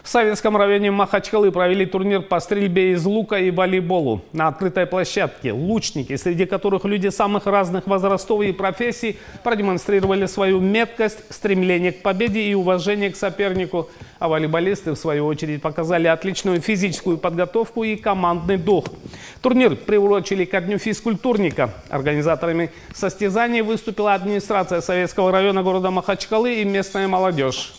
В Советском районе Махачкалы провели турнир по стрельбе из лука и волейболу. На открытой площадке лучники, среди которых люди самых разных возрастов и профессий, продемонстрировали свою меткость, стремление к победе и уважение к сопернику. А волейболисты, в свою очередь, показали отличную физическую подготовку и командный дух. Турнир приурочили ко дню физкультурника. Организаторами состязаний выступила администрация Советского района города Махачкалы и местная молодежь.